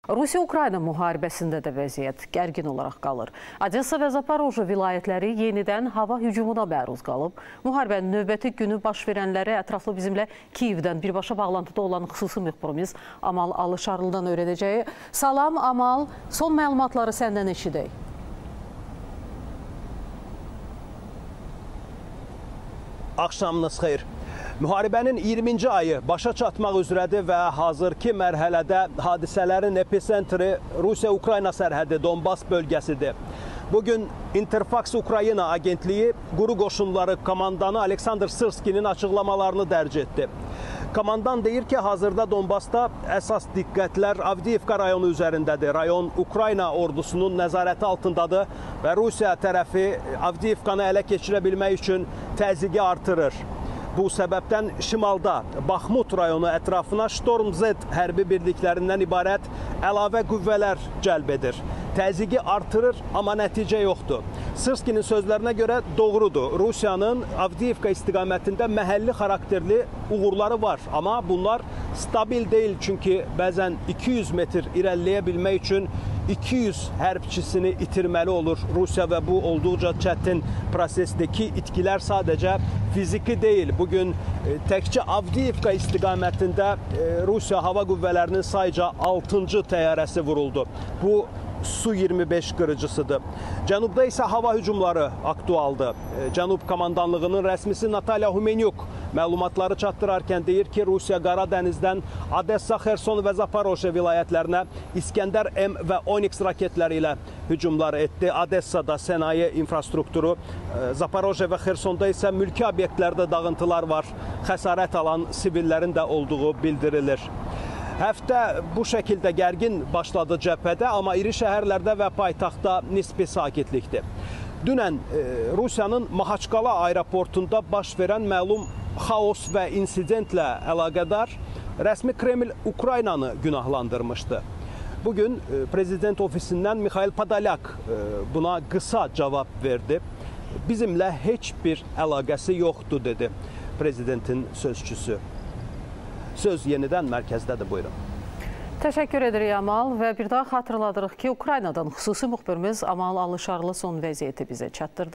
Rusiya-Ukrayna müharibəsində də vəziyyət gərgin olaraq qalır. Odessa və Zaporojye vilayətləri yenidən hava hücumuna məruz qalıb. Müharibənin növbəti günü baş verənləri ətraflı bizimlə Kiyevdən birbaşa bağlantıda olan xüsusi müxbirimiz Amal Alışarlı'dan öyrənəcəyik. Salam Amal, son məlumatları səndən eşidək. Axşamınız xeyir. Müharibənin 20-ci ayı başa çatmaq üzrədir və hazırki mərhələdə hadisələrin epicentri Rusiya-Ukrayna sərhədi Donbas bölgəsidir. Bugün Interfax Ukrayna agentliyi quru qoşunları komandanı Aleksandr Sırskinin açıqlamalarını dərc etdi. Komandan deyir ki, hazırda Donbasda əsas diqqətlər Avdiivka rayonu üzərindədir. Rayon Ukrayna ordusunun nəzarəti altındadır və Rusiya tərəfi Avdiivkanı ələ keçirə bilmək üçün təzyiqi artırır. Bu səbəbdən şimalda Baxmut rayonu ətrafına Storm Z hərbi birliklərindən ibarət əlavə qüvvələr cəlb edir. Təzyiqi artırır, amma nəticə yoxdur. Sırskinin sözlərinə görə doğrudur. Rusiyanın Avdiivka istiqamətində məhəlli xarakterli uğurları var. Amma bunlar stabil deyil. Çünki bəzən 200 metr irəliləyə bilmək üçün 200 hərbçisini itirməli olur Rusiya və bu olduqca çətin prosesdəki itkilər sadəcə fiziki deyil. Bugün təkcə Avdiivka istiqamətində Rusiya hava qüvvələrinin sayca 6-cı təyyarəsi vuruldu. Bu Su-25 qırıcısıdır. Cənubda isə hava hücumları aktualdır. Cənub komandanlığının rəsmisi Natalya Humenyuk məlumatları çatdırarkən deyir ki, Rusiya Qara Dənizdən Odessa, Xerson və Zaporojye vilayətlərinə İskəndər M və Onyx raketləri ilə hücumlar etdi. Odessada sənaye infrastrukturu, Zaporojye və Xersonda isə mülki obyektlərdə dağıntılar var. Xəsarət alan sivillərin də olduğu bildirilir. Həftə bu şəkildə gərgin başladı cəbhədə, amma iri şəhərlərdə və paytaxtda nisbi sakitlikdir. Dünən Rusiyanın Mahaçqala aeroportunda baş verən məlum xaos və insidentlə əlaqədar rəsmi Kreml Ukraynanı günahlandırmışdı. Bugün prezident ofisindən Mikhail Podolyak buna qısa cavab verdi. Bizimlə heç bir əlaqəsi yoxdur, dedi prezidentin sözçüsü. Söz yenidən mərkəzdədir, buyurun. Təşəkkür edirik Amal və bir daha xatırladırıq ki, Ukraynadan xüsusi müxbirimiz Amal Alışarlı son vəziyyəti bizə çatdırdı.